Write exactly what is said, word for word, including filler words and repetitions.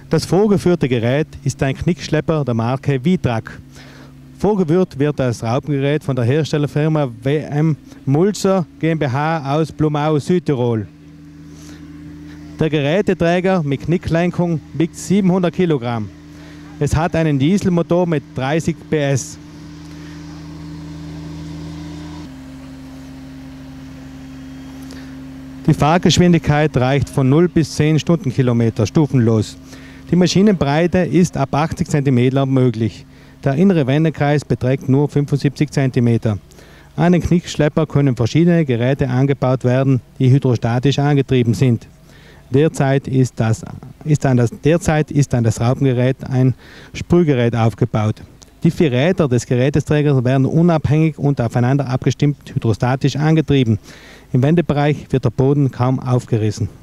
Das vorgeführte Gerät ist ein Knickschlepper der Marke Vitrak. Vorgeführt wird das Raupengerät von der Herstellerfirma W M Mulzer GmbH aus Blumau, Südtirol. Der Geräteträger mit Knicklenkung wiegt siebenhundert Kilogramm. Es hat einen Dieselmotor mit dreißig P S. Die Fahrgeschwindigkeit reicht von null bis zehn Stundenkilometer stufenlos. Die Maschinenbreite ist ab achtzig Zentimeter möglich. Der innere Wendekreis beträgt nur fünfundsiebzig Zentimeter. An den Knickschlepper können verschiedene Geräte angebaut werden, die hydrostatisch angetrieben sind. Derzeit ist, das, ist an das, derzeit ist an das Raupengerät ein Sprühgerät aufgebaut. Die vier Räder des Geräteträgers werden unabhängig und aufeinander abgestimmt hydrostatisch angetrieben. Im Wendebereich wird der Boden kaum aufgerissen.